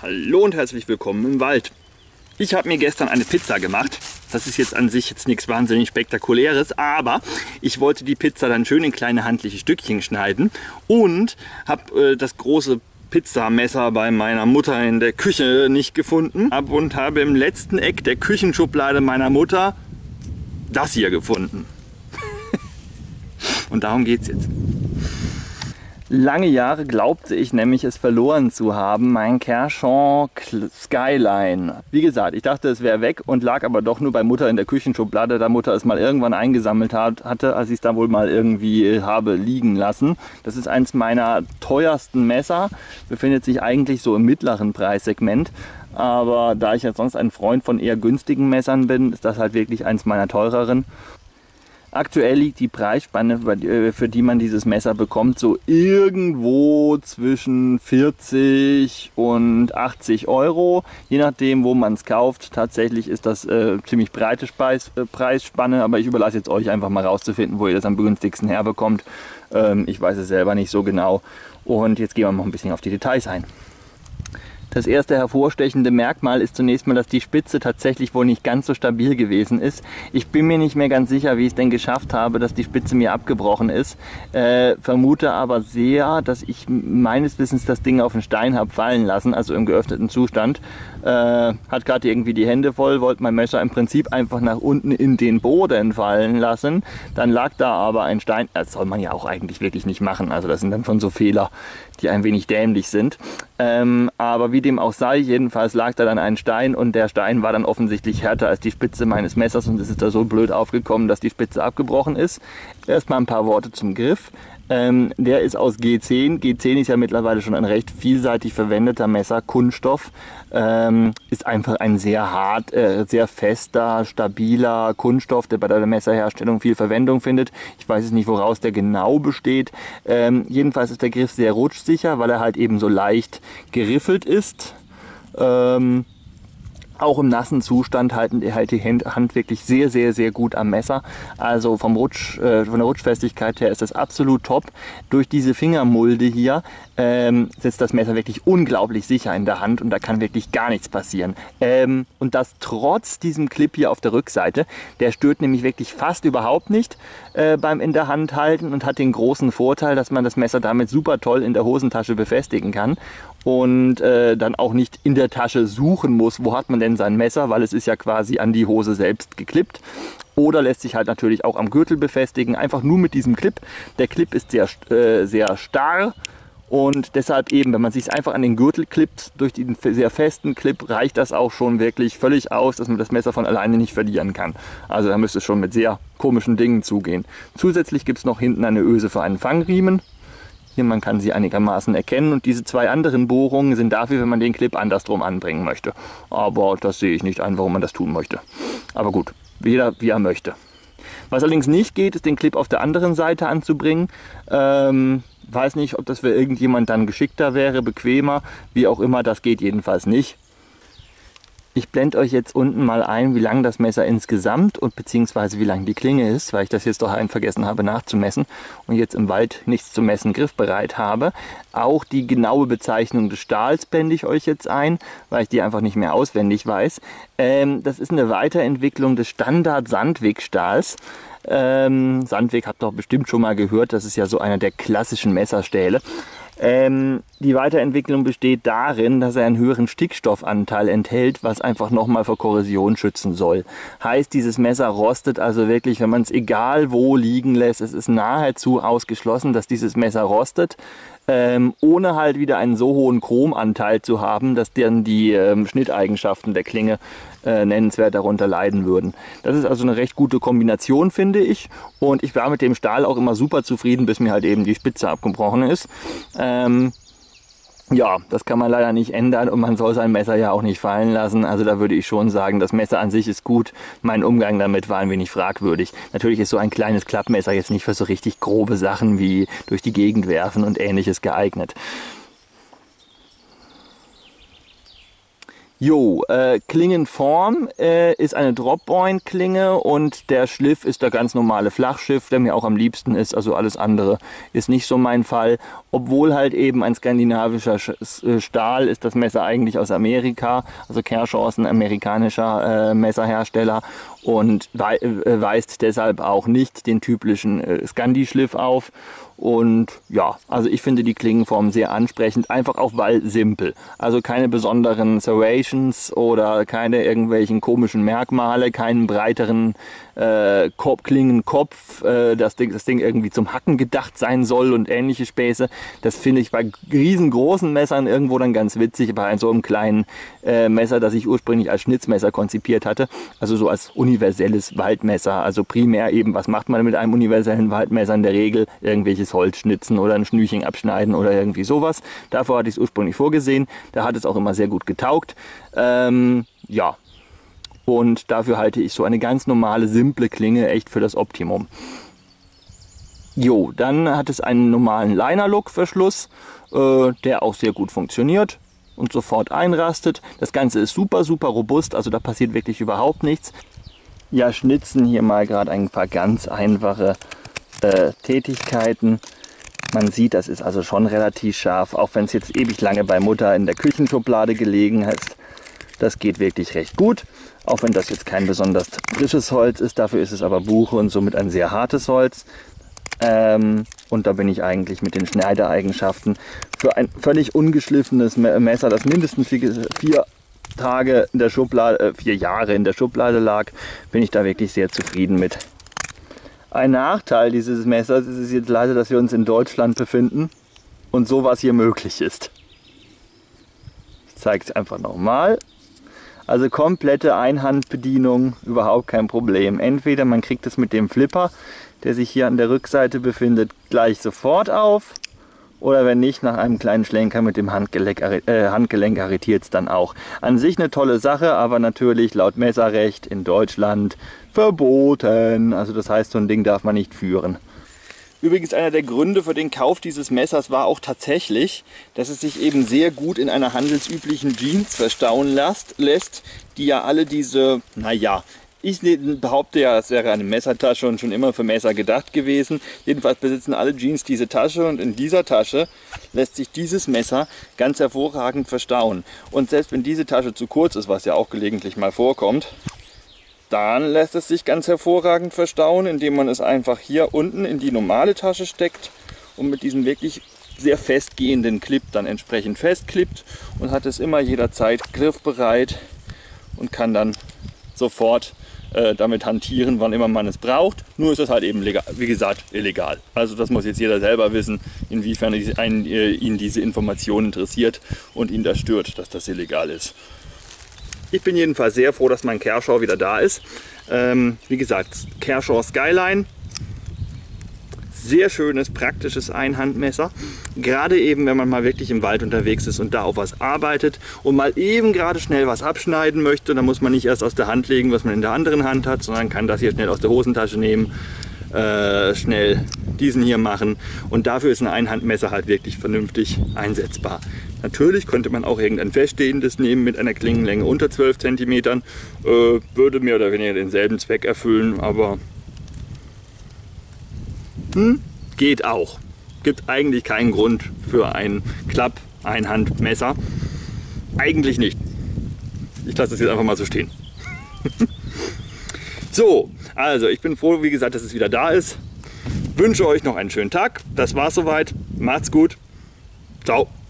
Hallo und herzlich willkommen im Wald. Ich habe mir gestern eine Pizza gemacht. Das ist jetzt an sich jetzt nichts wahnsinnig Spektakuläres, aber ich wollte die Pizza dann schön in kleine handliche Stückchen schneiden und habe das große Pizzamesser bei meiner Mutter in der Küche nicht gefunden und habe im letzten Eck der Küchenschublade meiner Mutter das hier gefunden. Und darum geht es jetzt. Lange Jahre glaubte ich nämlich, es verloren zu haben, mein Kershaw Skyline. Wie gesagt, ich dachte, es wäre weg und lag aber doch nur bei Mutter in der Küchenschublade, da Mutter es mal irgendwann eingesammelt hatte, als ich es da wohl mal irgendwie habe liegen lassen. Das ist eins meiner teuersten Messer, befindet sich eigentlich so im mittleren Preissegment. Aber da ich ja sonst ein Freund von eher günstigen Messern bin, ist das halt wirklich eins meiner teureren. Aktuell liegt die Preisspanne, für die man dieses Messer bekommt, so irgendwo zwischen 40 und 80 Euro. Je nachdem, wo man es kauft. Tatsächlich ist das ziemlich breite Preisspanne, aber ich überlasse jetzt euch einfach mal rauszufinden, wo ihr das am günstigsten herbekommt. Ich weiß es selber nicht so genau. Und jetzt gehen wir noch ein bisschen auf die Details ein. Das erste hervorstechende Merkmal ist zunächst mal, dass die Spitze tatsächlich wohl nicht ganz so stabil gewesen ist. Ich bin mir nicht mehr ganz sicher, wie ich es denn geschafft habe, dass die Spitze mir abgebrochen ist. Vermute aber sehr, dass ich meines Wissens das Ding auf den Stein habe fallen lassen, also im geöffneten Zustand. Hat gerade irgendwie die Hände voll, wollte mein Messer im Prinzip einfach nach unten in den Boden fallen lassen. Dann lag da aber ein Stein. Das soll man ja auch eigentlich wirklich nicht machen. Also das sind dann schon so Fehler, die ein wenig dämlich sind. Aber wie dem auch sei, jedenfalls lag da dann ein Stein und der Stein war dann offensichtlich härter als die Spitze meines Messers und es ist da so blöd aufgekommen, dass die Spitze abgebrochen ist. Erstmal ein paar Worte zum Griff. Der ist aus G10. G10 ist ja mittlerweile schon ein recht vielseitig verwendeter Messer, Kunststoff. Ist einfach ein sehr hart, sehr fester, stabiler Kunststoff, der bei der Messerherstellung viel Verwendung findet. Ich weiß jetzt nicht, woraus der genau besteht. Jedenfalls ist der Griff sehr rutschsicher, weil er halt eben so leicht geriffelt ist. Auch im nassen Zustand hält die Hand wirklich sehr, sehr, sehr gut am Messer. Also von der Rutschfestigkeit her ist das absolut top. Durch diese Fingermulde hier sitzt das Messer wirklich unglaublich sicher in der Hand und da kann wirklich gar nichts passieren. Und das trotz diesem Clip hier auf der Rückseite. Der stört nämlich wirklich fast überhaupt nicht beim in der Hand halten und hat den großen Vorteil, dass man das Messer damit super toll in der Hosentasche befestigen kann. Und dann auch nicht in der Tasche suchen muss, wo hat man denn sein Messer, weil es ist ja quasi an die Hose selbst geklippt. Oder lässt sich halt natürlich auch am Gürtel befestigen, einfach nur mit diesem Clip. Der Clip ist sehr starr und deshalb eben, wenn man sich einfach an den Gürtel klippt, durch den sehr festen Clip reicht das auch schon wirklich völlig aus, dass man das Messer von alleine nicht verlieren kann. Also da müsste es schon mit sehr komischen Dingen zugehen. Zusätzlich gibt es noch hinten eine Öse für einen Fangriemen. Hier, man kann sie einigermaßen erkennen und diese zwei anderen Bohrungen sind dafür, wenn man den Clip andersrum anbringen möchte. Aber das sehe ich nicht ein, warum man das tun möchte. Aber gut, jeder wie er möchte. Was allerdings nicht geht, ist den Clip auf der anderen Seite anzubringen. Weiß nicht, ob das für irgendjemand dann geschickter wäre, bequemer, wie auch immer, das geht jedenfalls nicht. Ich blende euch jetzt unten mal ein, wie lang das Messer insgesamt und beziehungsweise wie lang die Klinge ist, weil ich das jetzt doch vergessen habe nachzumessen und jetzt im Wald nichts zu messen griffbereit habe. Auch die genaue Bezeichnung des Stahls blende ich euch jetzt ein, weil ich die einfach nicht mehr auswendig weiß. Das ist eine Weiterentwicklung des Standard-Sandvik-Stahls. Sandvik habt ihr doch bestimmt schon mal gehört, das ist ja so einer der klassischen Messerstähle. Die Weiterentwicklung besteht darin, dass er einen höheren Stickstoffanteil enthält, was einfach nochmal vor Korrosion schützen soll. Heißt, dieses Messer rostet also wirklich, wenn man es egal wo liegen lässt, es ist nahezu ausgeschlossen, dass dieses Messer rostet, ohne halt wieder einen so hohen Chromanteil zu haben, dass dann die Schnitteigenschaften der Klinge nennenswert darunter leiden würden. Das ist also eine recht gute Kombination, finde ich. Und ich war mit dem Stahl auch immer super zufrieden, bis mir halt eben die Spitze abgebrochen ist. Ja, das kann man leider nicht ändern und man soll sein Messer ja auch nicht fallen lassen. Also da würde ich schon sagen, das Messer an sich ist gut. Mein Umgang damit war ein wenig fragwürdig. Natürlich ist so ein kleines Klappmesser jetzt nicht für so richtig grobe Sachen wie durch die Gegend werfen und Ähnliches geeignet. Jo, Klingenform ist eine Drop-Point-Klinge und der Schliff ist der ganz normale Flachschiff, der mir auch am liebsten ist. Also alles andere ist nicht so mein Fall. Obwohl halt eben ein skandinavischer Stahl ist das Messer eigentlich aus Amerika. Also Kershaw ist ein amerikanischer Messerhersteller und weist deshalb auch nicht den typischen Scandi-Schliff auf. Und ja, also ich finde die Klingenform sehr ansprechend, einfach auch weil simpel. Also keine besonderen Serrations oder keine irgendwelchen komischen Merkmale, keinen breiteren Klingenkopf, das Ding irgendwie zum Hacken gedacht sein soll und ähnliche Späße. Das finde ich bei riesengroßen Messern irgendwo dann ganz witzig, bei so einem kleinen Messer, das ich ursprünglich als Schnitzmesser konzipiert hatte. Also so als universelles Waldmesser. Also primär eben, was macht man mit einem universellen Waldmesser in der Regel? Irgendwelches Holz schnitzen oder ein Schnürchen abschneiden oder irgendwie sowas. Davor hatte ich es ursprünglich vorgesehen. Da hat es auch immer sehr gut getaugt. Ja. Und dafür halte ich so eine ganz normale, simple Klinge echt für das Optimum. Jo, dann hat es einen normalen Liner-Look-Verschluss, der auch sehr gut funktioniert und sofort einrastet. Das Ganze ist super, super robust, also da passiert wirklich überhaupt nichts. Ja, schnitzen hier mal gerade ein paar ganz einfache Tätigkeiten. Man sieht, das ist also schon relativ scharf, auch wenn es jetzt ewig lange bei Mutter in der Küchenschublade gelegen hat. Das geht wirklich recht gut, auch wenn das jetzt kein besonders frisches Holz ist. Dafür ist es aber Buche und somit ein sehr hartes Holz. Und da bin ich eigentlich mit den Schneidereigenschaften für ein völlig ungeschliffenes Messer, das mindestens 4 Tage in der Schublade, 4 Jahre in der Schublade lag, bin ich da wirklich sehr zufrieden mit. Ein Nachteil dieses Messers ist es jetzt leider, dass wir uns in Deutschland befinden und sowas hier möglich ist. Ich zeige es einfach nochmal. Also komplette Einhandbedienung, überhaupt kein Problem. Entweder man kriegt es mit dem Flipper, der sich hier an der Rückseite befindet, gleich sofort auf. Oder wenn nicht, nach einem kleinen Schlenker mit dem Handgelenk arretiert es dann auch. An sich eine tolle Sache, aber natürlich laut Messerrecht in Deutschland verboten. Also das heißt, so ein Ding darf man nicht führen. Übrigens einer der Gründe für den Kauf dieses Messers war auch tatsächlich, dass es sich eben sehr gut in einer handelsüblichen Jeans verstauen lässt, die ja alle diese, naja, ich behaupte ja, es wäre eine Messertasche und schon immer für Messer gedacht gewesen. Jedenfalls besitzen alle Jeans diese Tasche und in dieser Tasche lässt sich dieses Messer ganz hervorragend verstauen. Und selbst wenn diese Tasche zu kurz ist, was ja auch gelegentlich mal vorkommt, dann lässt es sich ganz hervorragend verstauen, indem man es einfach hier unten in die normale Tasche steckt und mit diesem wirklich sehr festgehenden Clip dann entsprechend festklippt und hat es immer jederzeit griffbereit und kann dann sofort damit hantieren, wann immer man es braucht. Nur ist es halt eben, legal, wie gesagt, illegal. Also das muss jetzt jeder selber wissen, inwiefern ihn diese Information interessiert und ihn das stört, dass das illegal ist. Ich bin jedenfalls sehr froh, dass mein Kershaw wieder da ist. Wie gesagt, Kershaw Skyline. Sehr schönes, praktisches Einhandmesser. Gerade eben, wenn man mal wirklich im Wald unterwegs ist und da auf was arbeitet und mal eben gerade schnell was abschneiden möchte, dann muss man nicht erst aus der Hand legen, was man in der anderen Hand hat, sondern kann das hier schnell aus der Hosentasche nehmen, schnell diesen hier machen. Und dafür ist ein Einhandmesser halt wirklich vernünftig einsetzbar. Natürlich könnte man auch irgendein feststehendes nehmen mit einer Klingenlänge unter 12 cm. Würde mehr oder weniger denselben Zweck erfüllen, aber geht auch. Gibt eigentlich keinen Grund für ein Klapp-Einhandmesser. Eigentlich nicht. Ich lasse das jetzt einfach mal so stehen. So, also ich bin froh, wie gesagt, dass es wieder da ist. Wünsche euch noch einen schönen Tag. Das war's soweit. Macht's gut. Ciao.